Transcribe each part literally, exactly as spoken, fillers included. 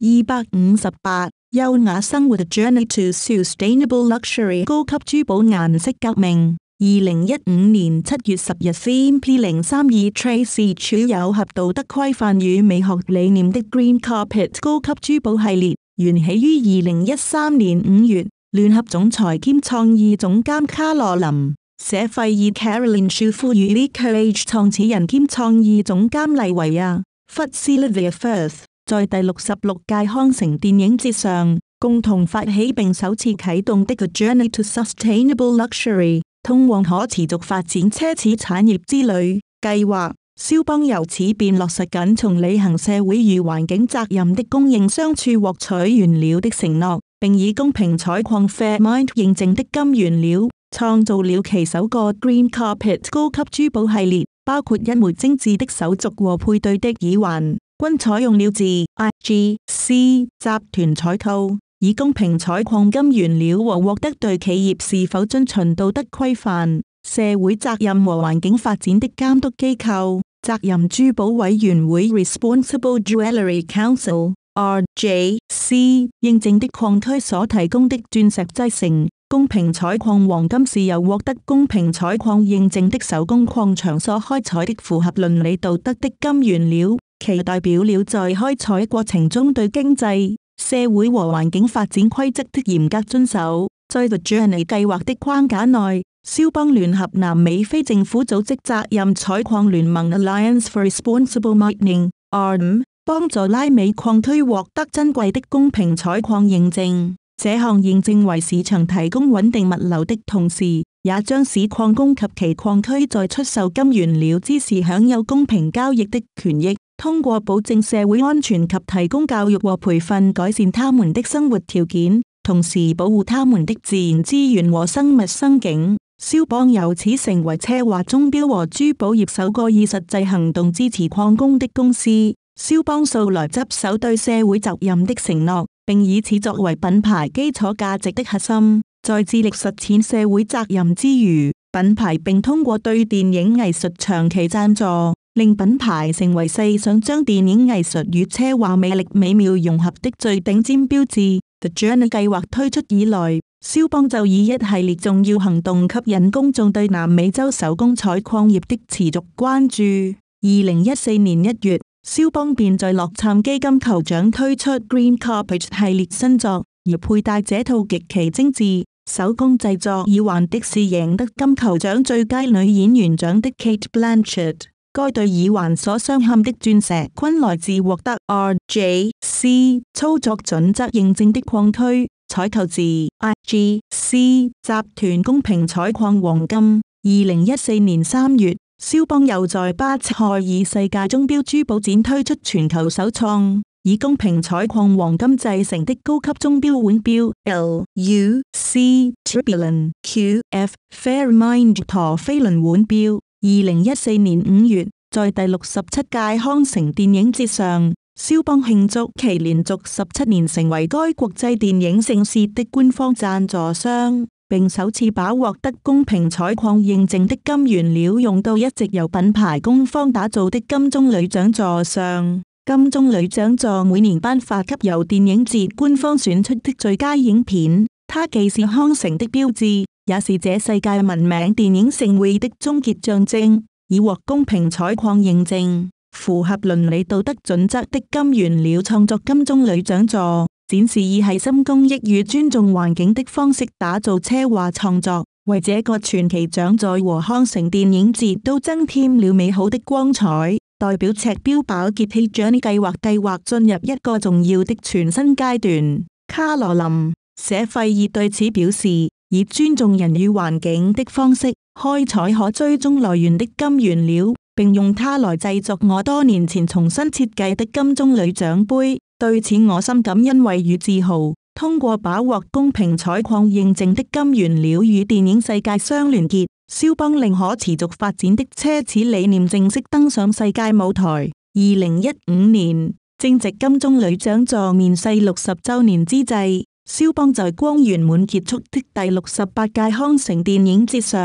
二百五十八優雅生活 The Journey to Sustainable Luxury 高級珠寶顏色革命。二零一五年七月十日 C P 零三二 Tracy Chu 有合道德規範與美學理念的 Green Carpet 高級珠寶系列，緣起於二零一三年五月，聯合總裁兼創意總監卡羅琳舍費爾 Caroline Chu 與 LeCourage 創始人兼創意總監麗維亞弗斯 Livia Firth 在第六十六屆康城電影節上共同發起並首次啟動的 A Journey to Sustainable Luxury 通往可持續發展奢侈產業之旅計劃。蕭邦由此便落實緊從履行社會與環境責任的供應商處獲取原料的承諾，並以公平採礦 Fairmined 認證的金原料創造了其首個 Green Carpet 高級珠寶系列，包括一枚精緻的手鐲和配對的耳環，均採用了自 I G C 集團採購，以公平採礦金原料和獲得對企業是否遵循道德規範、社會責任和環境發展的監督機構責任珠寶委員會 Responsible Jewellery Council R J C 認證的礦區所提供的鑽石製成。公平採礦黃金是由獲得公平採礦認證的手工礦場所開採的符合倫理道德的金原料，其代表了在開採過程中對經濟、社會和環境發展規則的嚴格遵守。在 The Journey 計劃的框架內，蕭邦聯合南美非政府組織責任採礦聯盟 Alliance for Responsible Mining R 五，幫助拉美礦區獲得珍貴的公平採礦認證。這項認證為市場提供穩定物流的同時，也將使礦工及其礦區在出售金原料之時享有公平交易的權益。通過保證社會安全及提供教育和培訓，改善他們的生活條件，同時保護他們的自然資源和生物生境。蕭邦由此成為奢華鐘錶和珠寶業首個以實際行動支持礦工的公司。蕭邦素來執守對社會責任的承諾，並以此作為品牌基礎價值的核心。在致力實踐社會責任之餘，品牌並通過對電影藝術長期贊助，令品牌成為世上將電影藝術與奢華魅力美妙融合的最頂尖標誌。The Journey 計劃推出以來，蕭邦就以一系列重要行動吸引公眾對南美洲手工採礦業的持續關注。二零一四年一月，蕭邦便在洛杉磯金球獎推出 Green Carpet 系列新作，而佩戴這套極其精緻手工製作耳環的是贏得金球獎最佳女演員獎的 Cate Blanchett。該對耳環所鑲嵌的鑽石均來自獲得 R J C 操作準則認證的礦區，採購自 I G C 集團公平採礦黃金。二零一四年三月，蕭邦又在巴塞爾世界鐘錶珠寶展推出全球首創，以公平採礦黃金製成的高級鐘錶腕錶 L U C Tourbillon Q F Fairmined 陀飛輪腕錶。二零一四年五月，在第六十七屆康城電影節上，蕭邦慶祝其連續十七年成為該國際電影盛事的官方贊助商，並首次把獲得公平採礦認證的金原料用到一直由品牌官方打造的金棕櫚獎座上。金棕櫚獎座每年頒發給由電影節官方選出的最佳影片，它既是康城的標誌，也是這世界聞名電影盛會的終結象徵。已獲公平採礦認證、符合倫理道德準則的金原料創作金棕櫚獎座，展示以細心公益與尊重環境的方式打造奢華創作，為這個傳奇獎座和康城電影節都增添了美好的光彩。代表赤標寶潔 The Journey 計劃計劃進入一個重要的全新階段。卡羅琳舍費爾對此表示，以尊重人與環境的方式開採可追蹤來源的金原料，並用它來製作我多年前重新設計的金棕櫚獎杯。對此我深感欣慰與自豪。通過把獲公平採礦認證的金原料與電影世界相連結，蕭邦令可持續發展的奢侈理念正式登上世界舞台。二零一五年，正值金棕櫚獎座面世六十週年之際，蕭邦在光圓滿結束的第六十八屆康城電影節上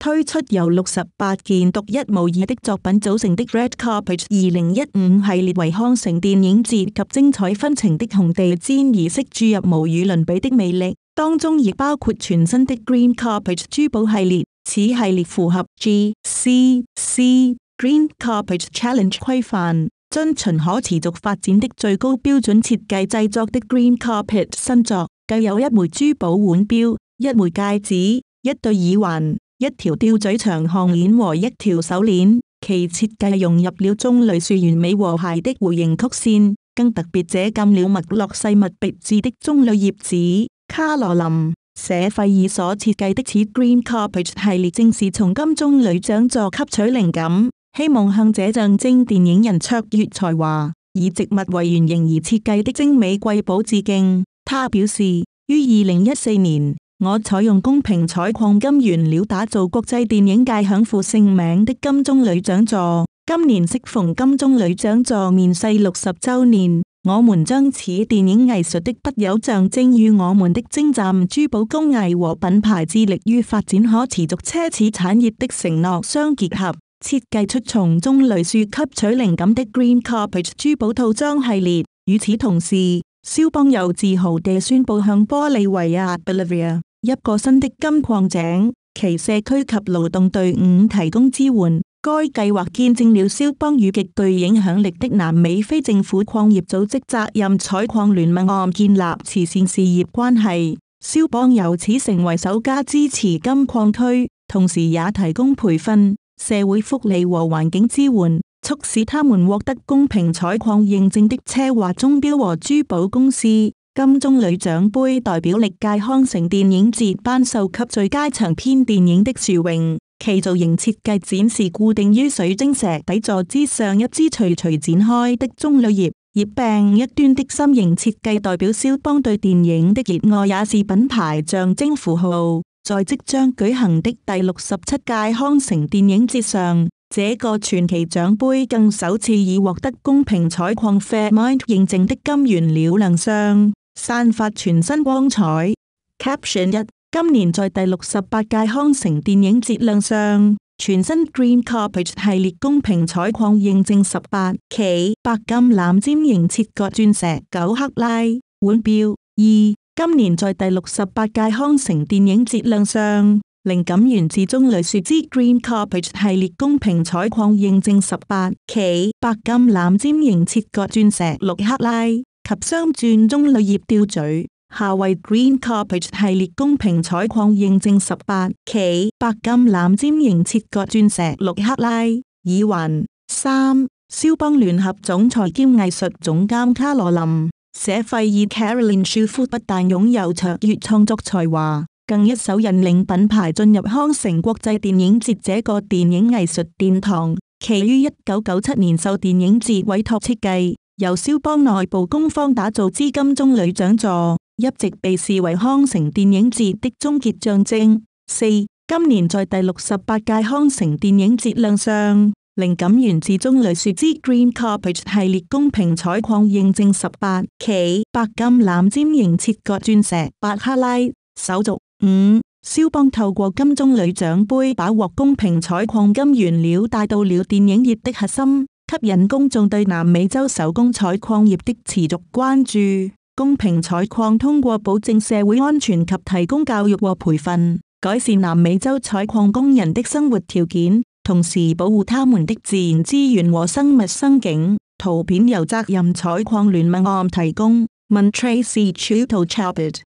推出由六十八件獨一無二的作品組成的 Red Carpet 二零一五系列，為康城電影節及精彩紛呈的紅地毯儀式注入無與倫比的魅力。當中亦包括全新的 Green Carpet 珠寶系列，此系列符合 G C C Green Carpet Challenge 規範，遵循可持續發展的最高標準設計製作的 Green Carpet 新作，計有一枚珠寶腕錶、一枚戒指、一對耳環、一條吊墜長項鏈和一條手鏈。其設計融入了棕櫚樹完美和諧的弧形曲線，更特別這禁了脈絡細密別緻的棕櫚葉子。卡羅琳·舍費爾所設計的此 Green Carpet 系列正是從金棕櫚獎座吸取靈感，希望向這象徵電影人卓越才華、以植物為原型而設計的精美瑰寶致敬。他表示，於二零一四年，我採用公平採礦金原料打造國際電影界享負盛名的金棕櫚獎座。今年適逢金棕櫚獎座面世六十週年。我們將此電影藝術的不朽象徵與我們的精湛珠寶工藝和品牌致力於發展可持續奢侈產業的承諾相結合，設計出從棕櫚樹吸取靈感的 Green Carpet 珠寶套裝系列。與此同時，蕭邦又自豪地宣布向玻利維亞 Bolivia 一個新的金礦井，其社區及勞動隊伍提供支援。該計劃見證了蕭邦與極具影響力的南美非政府礦業組織責任採礦聯盟案建立慈善事業關係。蕭邦由此成為首家支持金礦區，同時也提供培訓、社會福利和環境支援，促使他們獲得公平採礦認證的奢華鐘錶和珠寶公司。金棕櫚獎盃代表歷屆康城電影節頒授給最佳長篇電影的殊榮。其造型設計展示固定於水晶石底座之上一支徐徐展開的棕櫚葉，葉柄一端的心形設計代表蕭邦對電影的熱愛，也是品牌象徵符號。在即將舉行的第六十七屆康城電影節上，這個傳奇獎盃更首次以獲得公平採礦 Fairmined 認證的金原料亮相，散發全新光彩。Caption 一：今年在第六十八屆康城電影節亮相，全新 Green Carpet 系列公平採礦認證十八期白金藍尖形切割鑽石九克拉腕錶。二、今年在第六十八屆康城電影節亮相，靈感源自棕櫚樹之 Green Carpet 系列公平採礦認證十八期白金藍尖形切割鑽石六克拉及雙鑽棕櫚葉吊墜。下為 Green Carpet 系列公平採礦認證十八期白金藍尖形切割鑽石六克拉耳環。三、蕭邦聯合總裁兼藝術總監卡羅琳·舍費爾 Caroline Schufoot 不但擁有卓越創作才華，更一手引領品牌進入康城國際電影節這個電影藝術殿堂。其於一九九七年受電影節委託設計，由蕭邦內部工坊打造之金棕櫚獎座，一直被視為康城電影節的終結象徵。四、今年在第六十八屆康城電影節亮相，靈感源自棕櫚樹之 Green Carpet 系列公平採礦認證十八期白金藍尖形切割鑽石八克拉手續。五、蕭邦透過金棕櫚獎盃把獲公平採礦金原料帶到了電影業的核心，吸引公眾對南美洲手工採礦業的持續關注。公平採礦通過保證社會安全及提供教育和培訓，改善南美洲採礦工人的生活條件，同時保護他們的自然資源和生物生境。圖片由責任採礦聯盟案提供。問 Tracy Chouto Chabot